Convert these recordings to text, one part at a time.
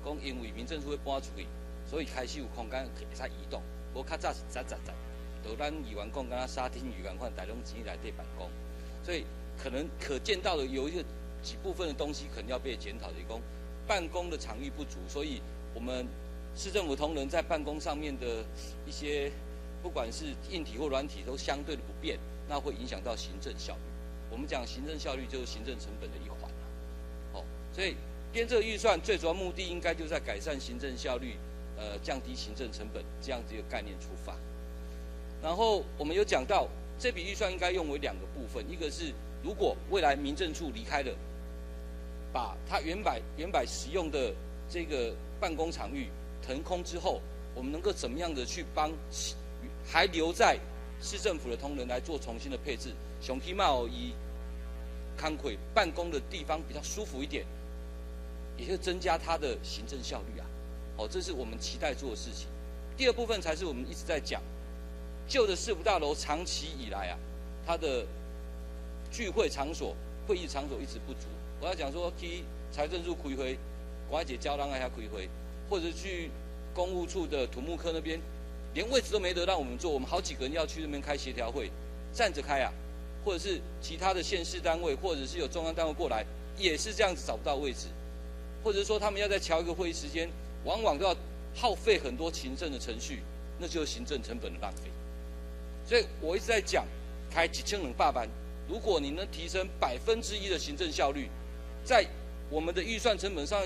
讲因为民政处要搬出去，所以开始有空间会使移动。无较早是杂，就咱议员讲，敢若沙汀议员款，大拢钱内底办公，所以可能可见到的有几部分的东西可能要被检讨，就是讲办公的场域不足，所以我们市政府同仁在办公上面的一些，不管是硬体或软体，都相对的不便，那会影响到行政效率。我们讲行政效率就是行政成本的一环所以编这个预算最主要目的应该就在改善行政效率，降低行政成本这样子一个概念出发。然后我们有讲到这笔预算应该用为2个部分，一个是如果未来民政处离开了，把它原本使用的这个办公场域腾空之后，我们能够怎么样的去帮还留在市政府的同仁来做重新的配置，上起码以康奎办公的地方比较舒服一点，也就增加它的行政效率啊。这是我们期待做的事情。第二部分才是我们一直在讲，旧的市府大楼长期以来啊，它的聚会场所、会议场所一直不足。我要讲说，去财政处开会，关节胶囊还要开会，或者去公务处的土木科那边，连位置都没得让我们坐，我们好几个人要去那边开协调会，站着开啊，或者是其他的县市单位，或者是有中央单位过来，也是这样子找不到位置，或者是说他们要再调一个会议时间，往往都要耗费很多行政的程序，那就是行政成本的浪费。所以我一直在讲，开1200班，如果你能提升1%的行政效率，在我们的预算成本上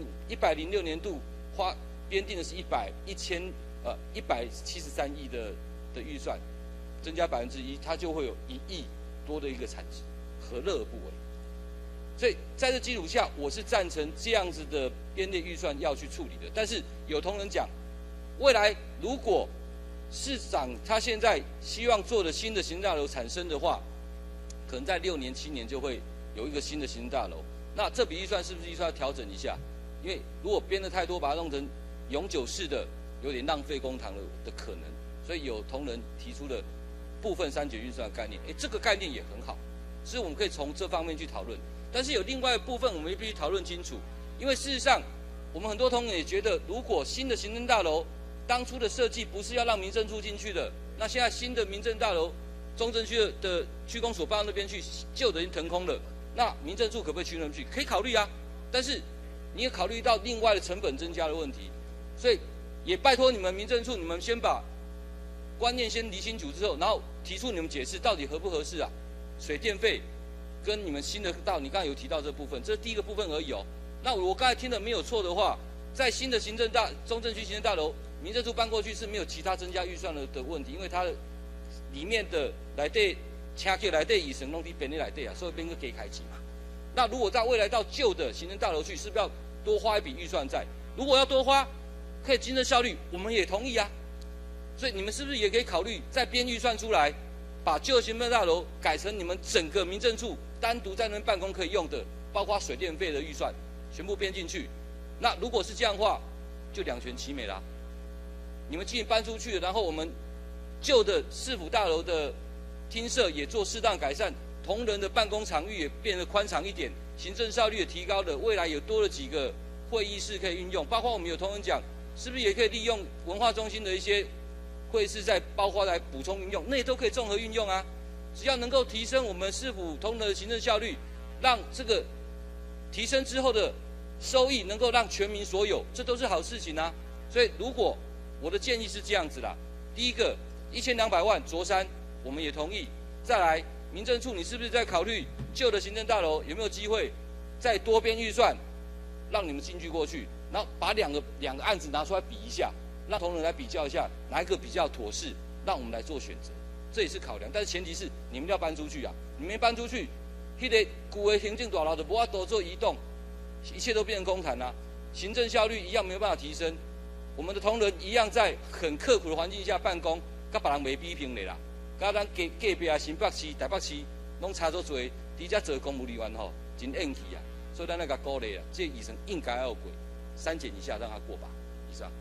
，106年度编定的是173亿的预算，增加1%，它就会有1亿多的一个产值，何乐而不为？所以在这基础下，我是赞成这样子的编列预算要去处理的。但是有同仁讲，未来如果市长他现在希望做的新的行政大楼产生的话，可能在6年、7年就会有一个新的行政大楼。那这笔预算是不是预算要调整一下？因为如果编的太多，把它弄成永久式的，有点浪费公帑的可能。所以有同仁提出了部分删减预算的概念，这个概念也很好，所以我们可以从这方面去讨论。但是有另外一部分我们也必须讨论清楚，因为事实上，我们很多同仁也觉得，如果新的行政大楼当初的设计不是要让民政处进去的，那现在新的民政大楼，中正区的区公所搬到那边去，旧的已经腾空了，那民政处可不可以去那边去？可以考虑啊，但是你也考虑到另外的成本增加的问题，所以也拜托你们民政处，你们先把观念先理清楚之后，然后提出你们解释到底合不合适啊？水电费跟你们新的你刚才有提到这部分，这是第一个部分而已哦。那我刚才听的没有错的话，在新的中正区行政大楼，民政处搬过去是没有其他增加预算的问题，因为它的里面的内底车客内底以省弄伫边的内底啊，所以变个给开机嘛。那如果在未来到旧的行政大楼去，是不是要多花一笔预算在？如果要多花，可以提升效率，我们也同意啊。所以你们是不是也可以考虑再编预算出来，把旧行政大楼改成你们整个民政处单独在那边办公可以用的，包括水电费的预算全部编进去？那如果是这样的话，就两全其美啦。你们既然搬出去了，然后我们旧的市府大楼的厅舍也做适当改善，同仁的办公场域也变得宽敞一点，行政效率也提高了，未来也多了几个会议室可以运用，包括我们有同仁讲，是不是也可以利用文化中心的一些会议室再包括来补充运用，那也都可以综合运用啊。只要能够提升我们市府同仁的行政效率，让这个提升之后的收益能够让全民所有，这都是好事情啊。所以如果我的建议是这样子啦，第一个1200万卓山我们也同意，再来民政处你是不是在考虑旧的行政大楼有没有机会再多编预算，让你们进去过去，然后把两个案子拿出来比一下，让同仁来比较一下哪一个比较妥适，让我们来做选择，这也是考量。但是前提是你们要搬出去啊，你们搬出去，那个旧的行政大楼就无法多做移动，一切都变成空谈啦，行政效率一样没有办法提升。我们的同仁一样在很刻苦的环境下办公，跟别人袂比拼的啦。跟咱隔壁啊新北市、台北市，拢差足多，伫遮做公务人员吼，真硬气啊。所以咱那个鼓励啊，这个议程应该要过，删减一下让他过吧。以上。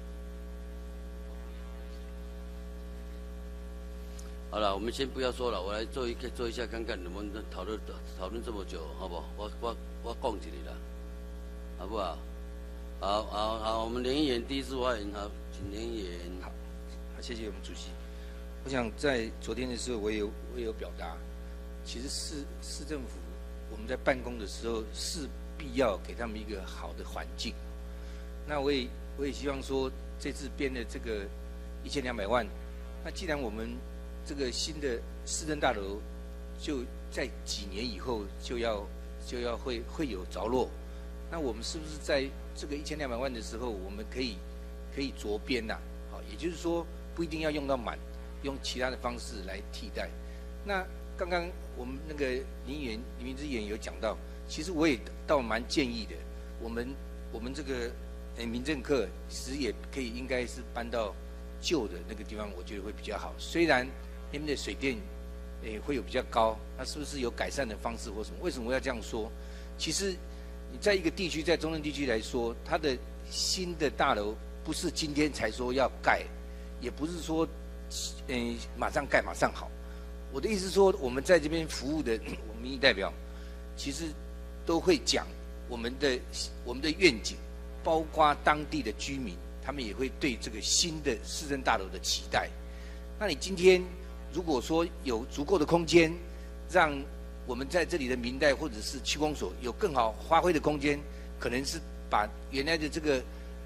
好了，我们先不要说了，我来做一下看看能不能讨论这么久，好不好？我讲一个啦，好不好？ 好，我们连议员第一次发言，好，请连议员。 好，谢谢我们主席。我想在昨天的时候，我也有表达，其实市政府我们在办公的时候是必要给他们一个好的环境。那我也希望说，这次编的这个1200万，那既然我们这个新的市政大楼就在几年以后就要会有着落，那我们是不是在这个1200万的时候，我们可以着编呐？好，也就是说不一定要用到满，用其他的方式来替代。那刚刚我们那个李明志议员有讲到，其实我也倒蛮建议的，我们这个民政课其实也可以应该是搬到旧的那个地方，我觉得会比较好。虽然那边的水电会有比较高，那是不是有改善的方式或什么？为什么我要这样说？其实你在一个地区，在中正地区来说，它的新的大楼不是今天才说要盖，也不是说马上盖马上好。我的意思是说，我们在这边服务的我们民意代表，其实都会讲我们的愿景，包括当地的居民，他们也会对这个新的市政大楼的期待。那你今天如果说有足够的空间，让我们在这里的民代或者是区公所有更好发挥的空间，可能是把原来的这个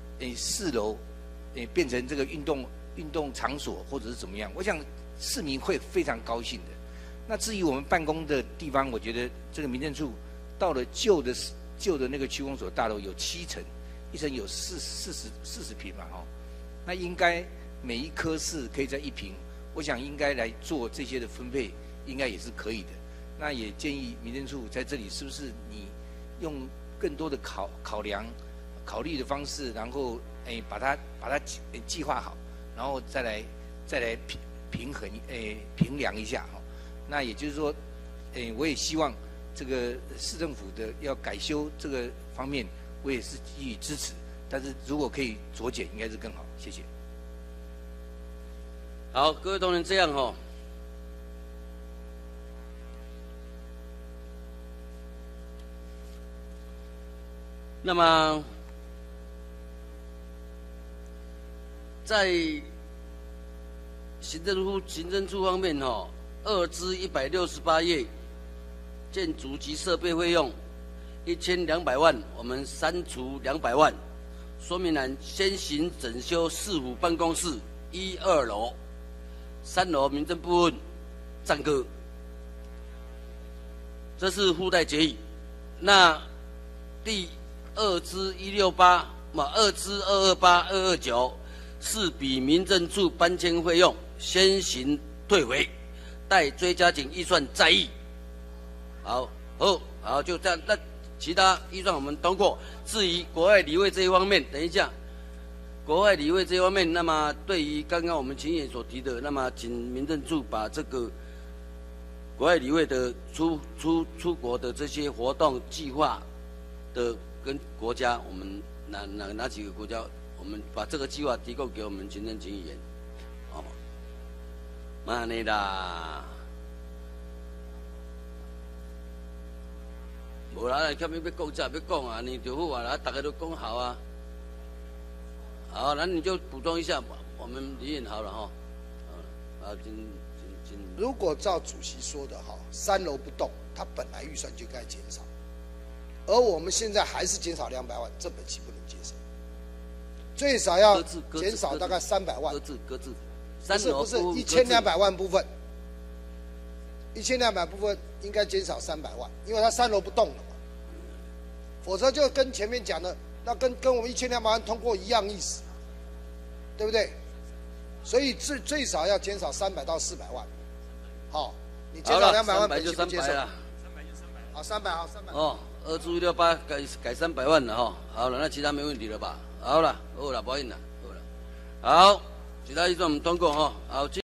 4楼变成这个运动场所或者是怎么样，我想市民会非常高兴的。那至于我们办公的地方，我觉得这个民政处到了旧的那个区公所大楼有7层，一层有40坪嘛，那应该每一科室可以在1坪，我想应该来做这些的分配，应该也是可以的。那也建议民政处在这里是不是你用更多的考虑的方式，然后把它计划好，然后再来评量一下。那也就是说，我也希望这个市政府的要改修这个方面，我也是给予支持。但是如果可以酌减，应该是更好。谢谢。 好，各位同仁，这样那么在行政处方面2支168页，建筑及设备费用1200万，我们删除200万。说明栏先行整修市府办公室1、2楼，3楼民政部分暂搁。这是附带决议。那第2支168，嘛2支228、229是比民政处搬迁费用先行退回，待追加请预算再议。好，就这样。那其他预算我们通过。至于国外理会这一方面，等一下，国外理会这一方面，那么对于刚刚我们秦议员所提的，那么请民政处把这个国外理会的出国的这些活动计划的跟国家，我们哪几个国家，我们把这个计划提供给我们行政议员，慢的啦。无啦，前面要讲这要讲啊，你就好啊，大家都讲好啊。好，那你就补充一下，我们理解好了哈。 如果照主席说的3楼不动，他本来预算就该减少，而我们现在还是减少200万，这本期不能接受。最少要减少大概300万。 搁置。 不是1200万部分。1200部分应该减少300万，因为它3楼不动了嘛，否则就跟前面讲的，那跟我们1200万通过一样意思，对不对？所以最少要减少300到400万。好，你减少200万，本期不接受。好，300好，300。 2支168改300万了好了，那其他没问题了吧？好了，不要紧了，好了，好，其他预算我们通过好。